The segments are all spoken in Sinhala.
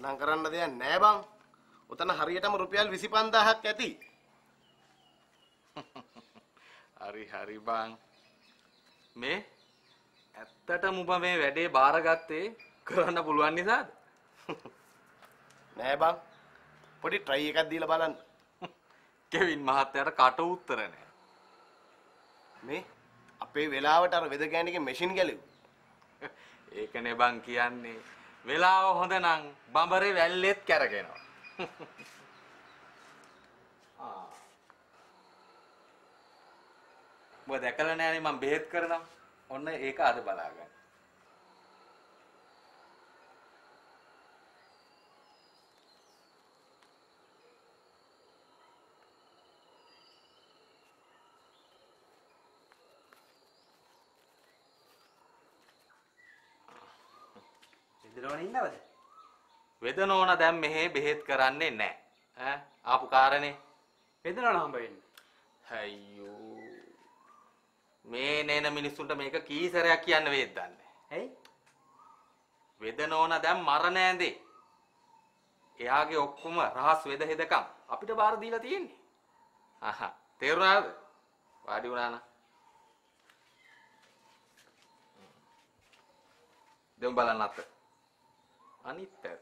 නම් කරන්න දෙයක් නෑ බං. උතන හරියටම රුපියල් 25000ක් ඇති. හරි බං. මේ ඇත්තටම ඔබ මේ වැඩේ බාරගත්තේ කරන්න පුළුවන් නිසාද? නෑ බං. පොඩි try එකක් දීලා බලන්න. කෙවින් මහත්තයාට කට උත්තර නෑ. මේ අපේ වෙලාවට අර වෙද ගෑණිගේ මැෂින් ගැලෙව්වා. ඒකනේ බං කියන්නේ. වෙලාව හොඳ නම් බඹරේ වැල්ලෙත් කැරගෙනවා. ඔබ දැකලා නෑනේ මම බෙහෙත් කරනවා. ඔන්න ඒක අද බලාගන්න. වෙදනෝන ඉන්නවද? වෙදනෝන දැන් මෙහෙ බෙහෙත් කරන්නේ නැහැ. ඈ ආපු කාරණේ වෙදනෝන හම්බ වෙන්නේ. අයියෝ. මේ නේන මිනිස්සුන්ට මේක කී සැරයක් කියන්න වේද දන්නේ. ඇයි? වෙදනෝන දැන් මරණ ඇඳේ. එයාගේ ඔක්කොම රහස් වෙද හෙදකම් අපිට බාර දීලා තියෙන්නේ. අහහ තේරුණාද? වාඩි වුණා නා. දැන් බලන්න අත. අනිත් පැත්ත.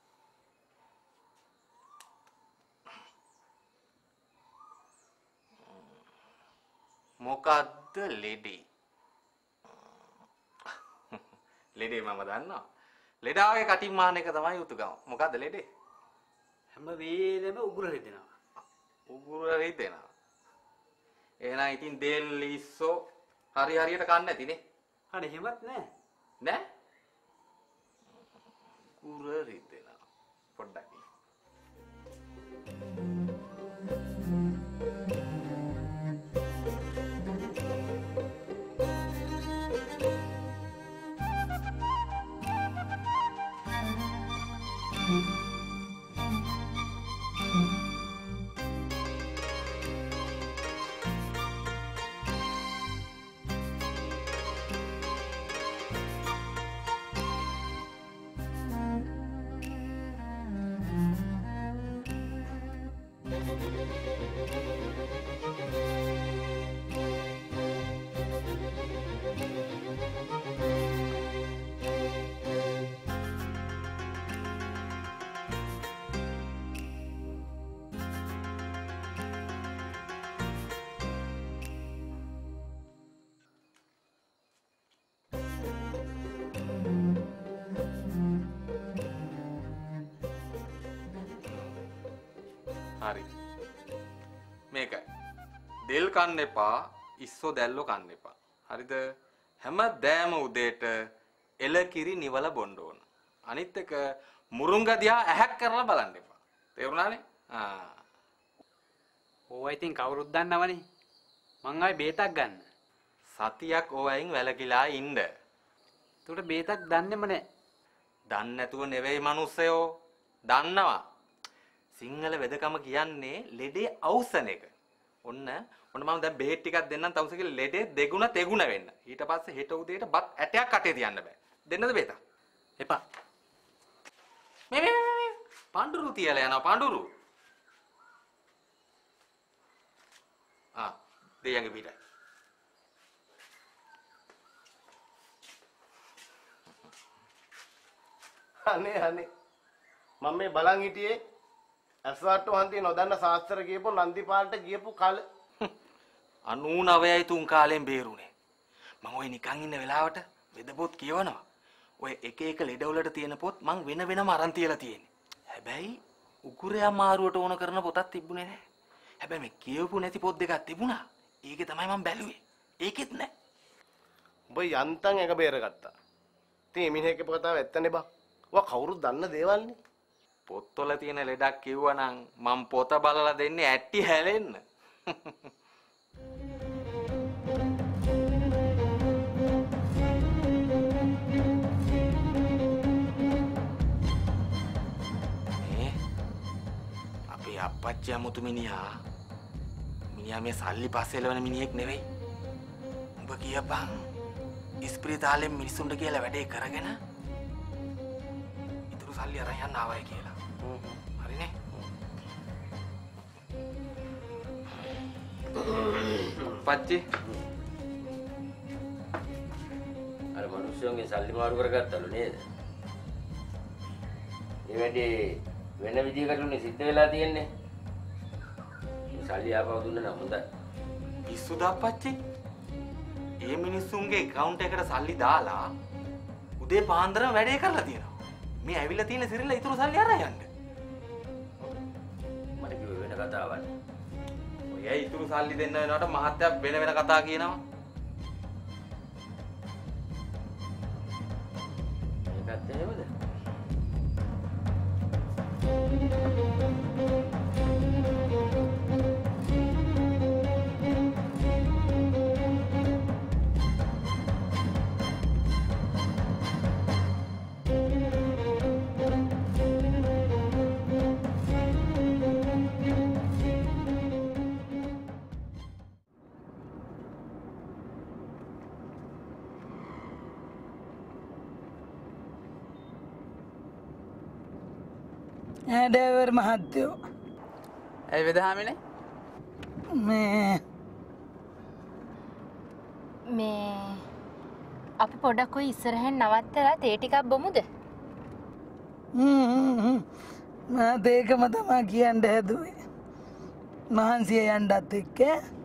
මොකද්ද ලෙඩේ? ලෙඩේ මම දන්නවා. ලෙඩාගේ කටින් මාන එක තමයි උතුගම. මොකද්ද ලෙඩේ? හැම වෙලෙම උගුර රිදෙනවා. උගුර රිදෙනවා. එහෙනම් ඉතින් දෙල් ලිස්සෝ හරියට කන්නේ නැතිනේ. අනේ එහෙමත් නෑ. නෑ? උගුර රිදෙනවා. පොඩ්ඩක්. හරි. මේකයි. දෙල් කන්න එපා, ඉස්සෝ දැල්ලෝ කන්න එපා. හරිද? හැමදෑම උදේට එලකිරි නිවල බොන්න ඕන. අනිත් එක මුරුංග දිහා ඇහැක් කරලා බලන්න එපා. තේරුණානේ? ඕවා ඉතින් කවුරුත් දන්නවනේ. මං ආයේ බේතක් ගන්න. සතියක් ඕවයින් වැලකිලා ඉන්න. ඒකට බේතක් දන්නෙම නෑ. දන්නේ නැතුව නෙවෙයි මිනිස්සයෝ. දන්නවා. සිංහල වෙදකම කියන්නේ ලෙඩේ අවසන එක. ඔන්න මම දැන් බෙහෙත් ටිකක් දෙන්නම් තවුස කියලා ලෙඩේ දෙගුණ තෙගුණ වෙන්න. ඊට පස්සේ හෙට උදේට බත් ඇටයක් කටේ තියන්න බෑ. දෙන්නද බේත? එපා. මේ පඳුරු තියලා යනවා පඳුරු. දෙයන්ගේ පිටයි. අනේ මම මේ බලන් හිටියේ අස්වාට්ටු හන්දිය නොදන්න ශාස්ත්‍ර කියපු නන්දිපාලට ගියපු කල 99යි තුන් කාලෙන් බේරුනේ. මම ඔය නිකන් ඉන්න වෙලාවට වෙද පොත් කියවනවා. ඔය එක ලෙඩ වලට තියෙන පොත් මං වෙනම අරන් තියලා තියෙන්නේ. හැබැයි උකුරේ අමාරුවට ඕන කරන පොතක් තිබුණේ නැහැ. හැබැයි මේ කියවපු නැති පොත් දෙකක් තිබුණා. ඒකේ තමයි මම බැලුවේ. ඒකෙත් නැහැ. උඹ යන්තම් එක බේරගත්තා. ඉතින් මිනිහෙක්ගේ කතාව ඇත්තනේ බා. ඔවා කවුරුත් දන්න දේවල්නේ. පොත්වල තියෙන ලෙඩක් කිව්වනම් මම පොත බලලා දෙන්නේ ඇටි හැලෙන්න. අපේ අප්පච්චි අමුතු මිනිහා මේ සල්ලි පස්සේ එළවන මිනිහෙක් නෙවෙයි. උඹ කියපන් ඉස්පිරිතාලෙන් මිනිස්සුන්ට කියලා වැඩේ කරගෙන සල්ලි අරන් යන්න ආවයි කියලා. හරිනේ? පච්චි අර මිනිස්සුන්ගේ සල්ලි මාරු කරගත්තලු නේද? ඒ වැඩේ වෙන විදිහකටනේ සිද්ධ වෙලා තියෙන්නේ. සල්ලි ආපහු දුන්න නම් හොඳයි. පිස්සුද අපච්චි? ඒ මිනිස්සුන්ගේ account එකට සල්ලි දාලා උදේ පාන්දරම වැඩේ කරලා තියෙනවා. මේ ඇවිල්ලා තියෙන සිරිල්ල ඉතුරු සල්ලි අරන් යන්න. මට කිව්ව වෙන කතාවක්. ඔය ඉතුරු සල්ලි දෙන්න වෙනවට මහත්තයා වෙන වෙන කතා කියනවා. ඒකත් එහෙමද? ඩ්‍රයිවර් මහත්තයෝ ඇයි වෙදහාමිනේ? මේ අපි පොඩක් ඔය ඉස්සරහෙන් නවත්තලා තේ ටිකක් බොමුද? මාත් ඒකම තමා කියන්න හැදුවේ. මහන්සිය යන්නත් එක්ක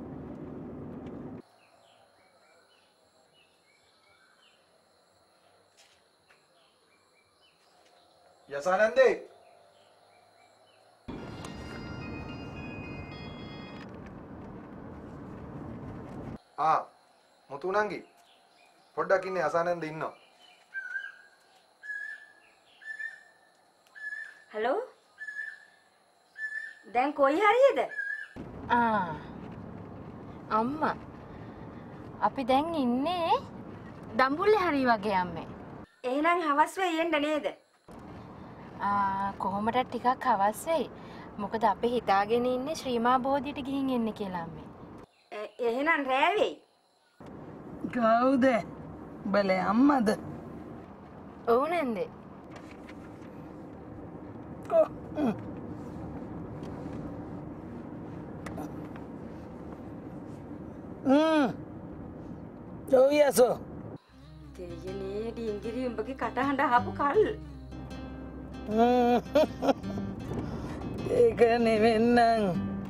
යසානන්දේ මුතු නංගි පොඩ්ඩක් ඉන්නේ අසානන්ද ඉන්නවා. හලෝ දැන් කොයි හරියද? අම්මා අපි දැන් ඉන්නේ දඹුල්ලේ හරි වගේ අම්මේ. එහෙනම් හවස් වෙයි එන්න නේද? කොහොමද ටිකක් හවස් වෙයි. මොකද අපි හිතාගෙන ඉන්නේ ශ්‍රීමා බෝධියට ගිහින් එන්න කියලා අම්මේ. එහෙනම් රෑ වෙයි. කවුද? බලේ අම්මද? ඔව් නේද? ඔව් යසෝ. දෙයනේ ඩිංගිරි උඹගේ කටහඬ අහපු කල්. ඒක නෙවෙන්නම්.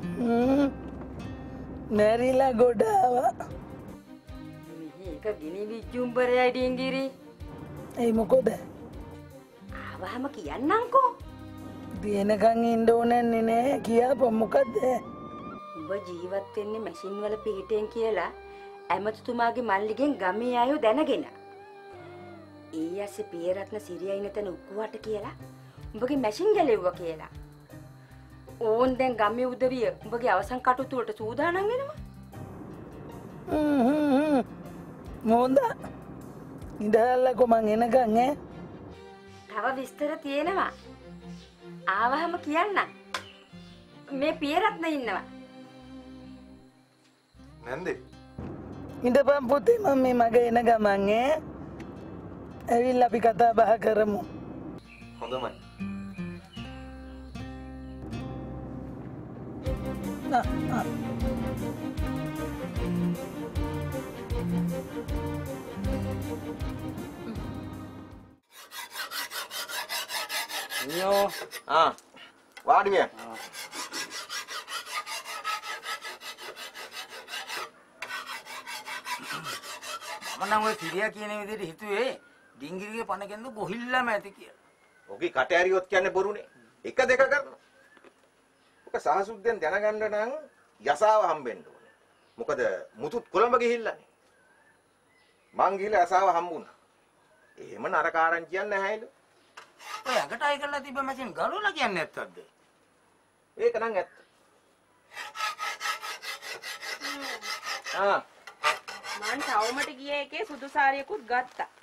මැරිලා ගොඩාවා. මේක ගිනි විජ්ජුම්බරයයි ඩිංගිරි. ඒ මොකද? ආවහම කියන්නම්කෝ. දිනකන් ඉන්න ඕනන්නේ නෑ කියපො මොකද? උඹ ජීවත් වෙන්නේ මැෂින් වල පිහිටෙන් කියලා ඇමතුතුමාගේ මල්ලිගෙන් ගමේ අයෝ දැනගෙන. ඒ ඇස්සේ පියරත්න සිරියා ඉන්න තැන උක්කුවට කියලා උඹගේ මැෂින් ගැලෙව්වා කියලා. ඕන් දැන් ගමේ උදවිය උඹගේ අවසන් කටයුතු වලට සූදානම් වෙනවා. මොන්ද? ඉඳහල්ලකෝ මං එනකන් ඈ. තව විස්තර තියෙනවා. ආවහම කියන්න. මේ පියරත්න ඉන්නවා. නැන්දේ ඉඳපන් පුතේ මම මේ මග එන ගමන් ඈ. ඇවිල්ලා අපි කතා බහ කරමු. හොඳමයි. නියෝ වාඩි වෙන්න. මම නම් ඔය සිරියා කියන විදිහට හිතුවේ ඩිංගිරිගේ පණ කෙන්ද ගොහිල්ලාම ඇති කියලා. ඔකේ කට ඇරියොත් කියන්නේ බොරුනේ. එක දෙක කරනවා. ඔක සහසුද්දෙන් දැනගන්න නම් යසාව හම්බෙන්න ඕනේ. මොකද මුතුත් කොළඹ ගිහිල්ලානේ. මං ගිහලා යසාව හම්බුණා. එහෙම නරකාරන් කියන්නේ නැහැලු. ඔය අකට අය කරලා තිබ්බ මැෂින් ගලවලා කියන්නේ නැත්තක්ද? ඒක නම් ඇත්ත. මං ටවුමට ගිය එකේ සුදු සාරියකුත් ගත්තා.